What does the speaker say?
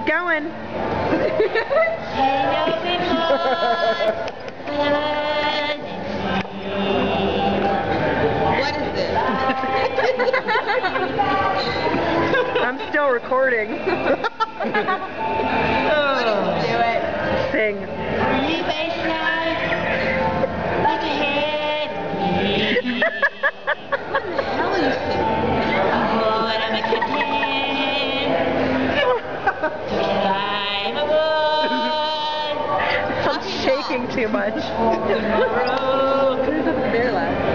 going. What is this? I'm still recording. Do it. Sing. What in the hell are you singing? I'm shaking too much. Bear laugh.